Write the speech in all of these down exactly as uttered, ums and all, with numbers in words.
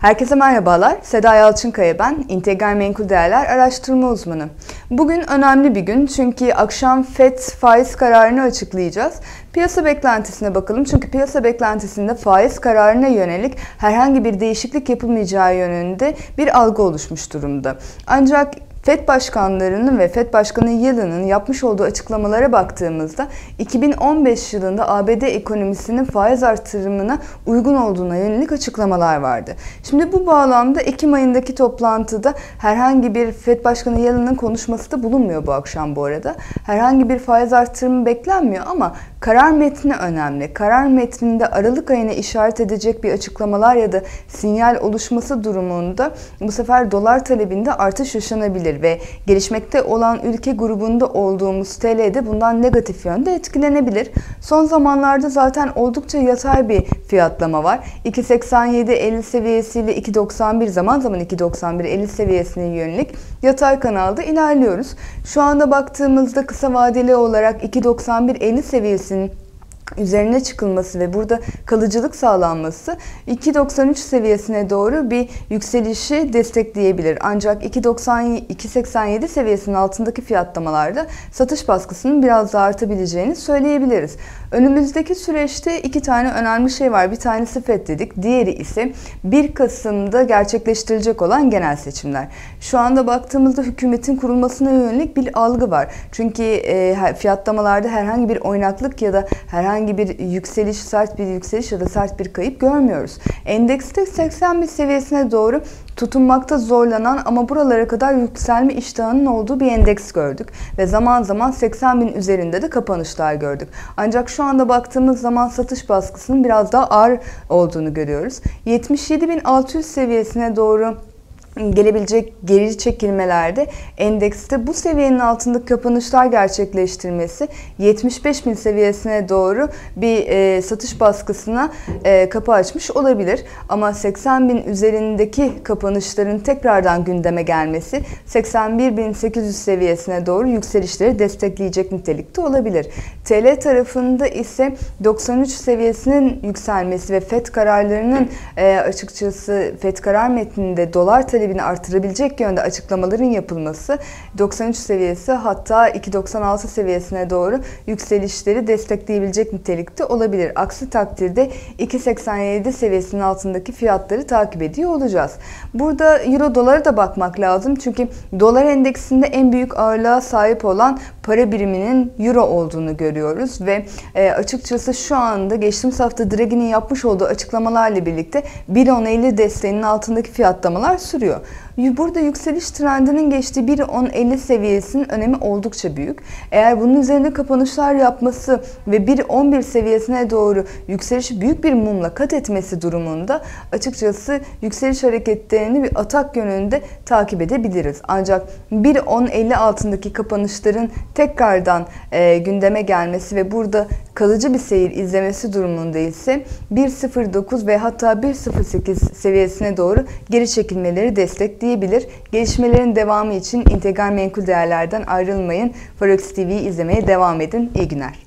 Herkese merhabalar. Seda Yalçınkaya ben, İntegral Menkul Değerler Araştırma Uzmanı. Bugün önemli bir gün çünkü akşam Fed faiz kararını açıklayacağız. Piyasa beklentisine bakalım çünkü piyasa beklentisinde faiz kararına yönelik herhangi bir değişiklik yapılmayacağı yönünde bir algı oluşmuş durumda. Ancak Fed başkanlarının ve Fed Başkanı Yellen'ın yapmış olduğu açıklamalara baktığımızda iki bin on beş yılında A B D ekonomisinin faiz artırımına uygun olduğuna yönelik açıklamalar vardı. Şimdi bu bağlamda Ekim ayındaki toplantıda herhangi bir Fed Başkanı Yellen'ın konuşması da bulunmuyor bu akşam bu arada. Herhangi bir faiz artırımı beklenmiyor ama karar metni önemli. Karar metninde Aralık ayına işaret edecek bir açıklamalar ya da sinyal oluşması durumunda bu sefer dolar talebinde artış yaşanabilir ve gelişmekte olan ülke grubunda olduğumuz T L de bundan negatif yönde etkilenebilir. Son zamanlarda zaten oldukça yatay bir fiyatlama var. iki seksen yedi elli seviyesiyle iki doksan bir zaman zaman iki doksan bir elli seviyesine yönelik yatay kanalda ilerliyoruz. Şu anda baktığımızda kısa vadeli olarak iki doksan bir elli seviyesinin üzerine çıkılması ve burada kalıcılık sağlanması iki doksan üç seviyesine doğru bir yükselişi destekleyebilir. Ancak iki seksen yedi seviyesinin altındaki fiyatlamalarda satış baskısının biraz daha artabileceğini söyleyebiliriz. Önümüzdeki süreçte iki tane önemli şey var. Bir tanesi Fed dedik, diğeri ise bir Kasım'da gerçekleştirilecek olan genel seçimler. Şu anda baktığımızda hükümetin kurulmasına yönelik bir algı var. Çünkü e, fiyatlamalarda herhangi bir oynaklık ya da herhangi Herhangi bir yükseliş, sert bir yükseliş ya da sert bir kayıp görmüyoruz. Endekste seksen bir seviyesine doğru tutunmakta zorlanan ama buralara kadar yükselme iştahının olduğu bir endeks gördük. Ve zaman zaman seksen bin üzerinde de kapanışlar gördük. Ancak şu anda baktığımız zaman satış baskısının biraz daha ağır olduğunu görüyoruz. yetmiş yedi bin altı yüz seviyesine doğru gelebilecek geri çekilmelerde endekste bu seviyenin altında kapanışlar gerçekleştirmesi yetmiş beş bin seviyesine doğru bir e, satış baskısına e, kapı açmış olabilir. Ama seksen bin üzerindeki kapanışların tekrardan gündeme gelmesi seksen bir bin sekiz yüz seviyesine doğru yükselişleri destekleyecek nitelikte olabilir. T L tarafında ise doksan üç seviyesinin yükselmesi ve Fed kararlarının e, açıkçası Fed karar metninde dolar talebi talebini artırabilecek yönde açıklamaların yapılması doksan üç seviyesi hatta iki doksan altı seviyesine doğru yükselişleri destekleyebilecek nitelikte olabilir. Aksi takdirde iki seksen yedi seviyesinin altındaki fiyatları takip ediyor olacağız. Burada euro dolara da bakmak lazım çünkü dolar endeksinde en büyük ağırlığa sahip olan para biriminin euro olduğunu görüyoruz ve e, açıkçası şu anda geçtiğimiz hafta Draghi'nin yapmış olduğu açıklamalarla birlikte bir on elli desteğinin altındaki fiyatlamalar sürüyor. Burada yükseliş trendinin geçtiği bir on elli seviyesinin önemi oldukça büyük. Eğer bunun üzerinde kapanışlar yapması ve bir on bir seviyesine doğru yükselişi büyük bir mumla kat etmesi durumunda açıkçası yükseliş hareketlerini bir atak yönünde takip edebiliriz. Ancak bir on elli altındaki kapanışların tekrardan e, gündeme gelmesi ve burada kalıcı bir seyir izlemesi durumunda ise bir sıfır dokuz ve hatta bir sıfır sekiz seviyesine doğru geri çekilmeleri destekleyebilir. Gelişmelerin devamı için integral menkul değerlerden ayrılmayın. Forex T V'yi izlemeye devam edin. İyi günler.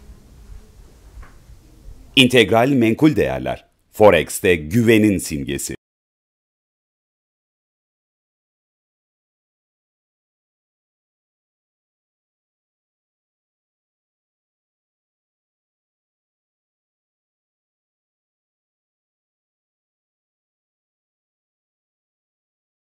İntegral menkul değerler. Forex'te güvenin simgesi.